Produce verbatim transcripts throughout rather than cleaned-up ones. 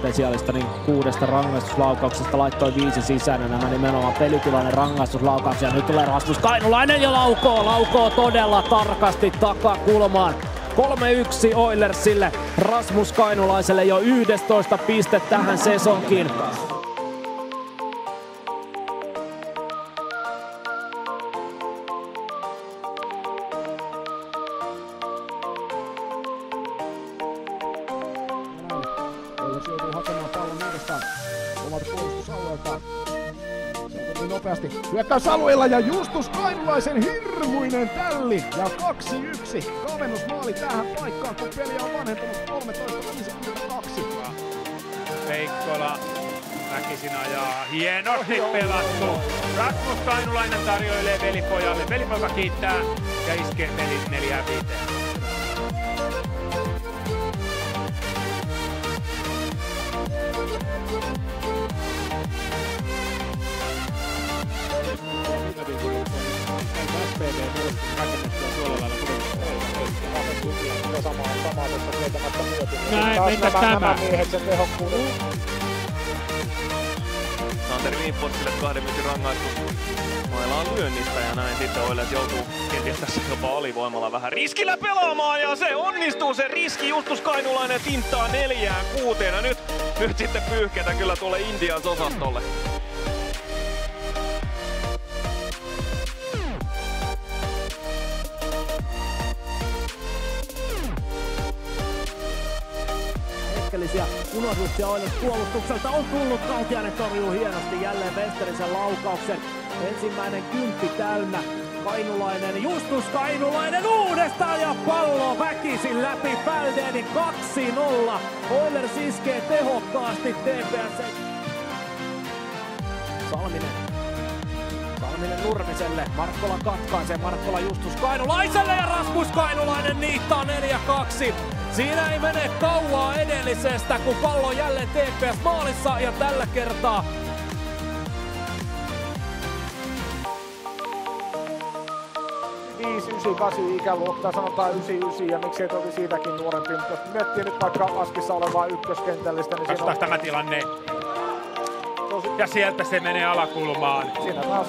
spesiaalista, niin kuudesta rangaistuslaukauksesta laittoi viisi sisään ja nämä nimenomaan pelitilainen rangaistuslaukauksia. Ja nyt tulee Rasmus Kainulainen ja laukoo, laukoo todella tarkasti takakulmaan. kolme yksi Oilersille, Rasmus Kainulaiselle jo yksitoista piste tähän sesonkiin. Oilers joutuu hakemaan pallon uudestaan omalta puolustusalueeltaan. Se on nopeasti hyökkäysalueella ja Justus Kainulaisen hirmuinen tälli. Ja kaksi yksi kavennusmaali tähän paikkaan, kun peli on vanhentunut kolmetoista viisikymmentäkaksi. Veikkola väkisin ajaa. Hienosti pelattu. Rasmus Kainulainen tarjoilee velipojalle. Velipoika kiittää ja iskee pelit neljään viiteen. Näin, mennä tämä. Santeri Wienportsille kahden minuutin rangaistus. Mailla on lyönnistä ja näin sitten Oilers joutuu kenties tässä jopa alivoimalla vähän riskillä pelaamaan ja se onnistuu se riski. Justus Kainulainen tinttaa neljään kuuteen ja nyt, nyt sitten pyyhkeitä kyllä tuolle Indians osastolle. Hetkellisiä unohduksia Oilers puolustukselta on tullut. Kautiainen torjuu hienosti jälleen Westerisen laukauksen. Ensimmäinen kymppi täynnä. Kainulainen, Justus Kainulainen uudestaan ja pallo väkisin läpi Fäldenin kaksi nolla. Oilers iskee tehokkaasti T P S. Salminen. Salminen Nurmiselle. Markkola katkaisee. Markkola Justus Kainulaiselle ja Rasmus Kainulainen niittaa neljä kaksi. Siinä ei mene kauaa edellisestä, kun pallo on jälleen T P S maalissa ja tällä kertaa viisi yhdeksän kahdeksan ikäluokkaa, sanotaan yhdeksänkymmentäyhdeksän ja miksei toki siitäkin nuorempi, mutta jos miettii nyt vaikka Askissa olevaa ykköskentällistä, niin siinä on... tämä tilanne. Tosi... Ja sieltä se menee alakulmaan. Siinä taas...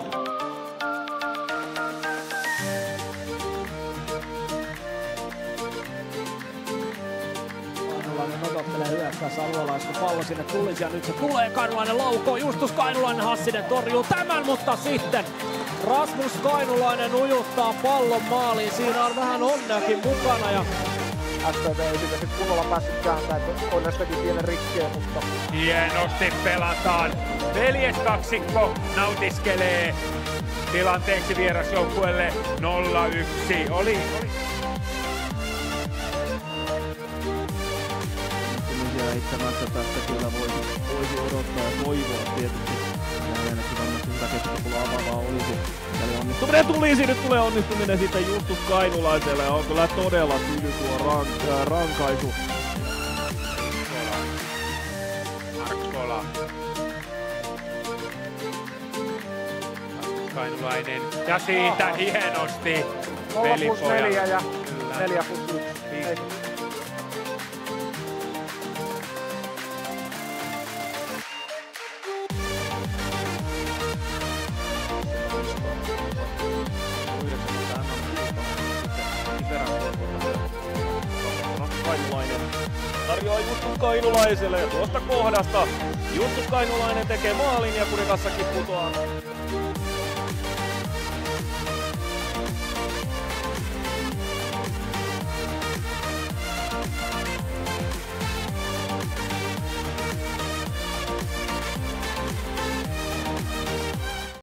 Kainulainen odottelee hyökkäys alueella, kun pallo sinne tulisi ja nyt se tulee. Kainulainen laukoo, Justus Kainulainen, Hassinen torjuu tämän, mutta sitten Rasmus Kainulainen ujuttaa pallon maaliin. Siinä on vähän onneakin mukana ja S P V ei siitä sit kunnolla päässyt kääntämään, että Oilers teki pienen rikkeen, mutta... Hienosti pelataan. Veljeskaksikko nautiskelee tilanteeksi vierasjoukkueelle nolla yksi. Oli, oli. eittämättä tästä kyllä voisi, voisi odottaa ja toivoa tietysti. Ja ainakin varmasti hyvä keskustelua avaavaa olisi. Eli onnistuminen tulisi, nyt tulee onnistuminen sitten Justus Kainulaiselle ja on kyllä todella tyly tuo rank, äh, rankaisu. Markkola. Rasmus Kainulainen ja siitä aha, hienosti pelipoja. neljä ja neljä plus yksi. Kainulainen tarjoaa Justus Kainulaiselle ja tuosta kohdasta Justus Kainulainen tekee maalin ja Kurikassakin putoaa.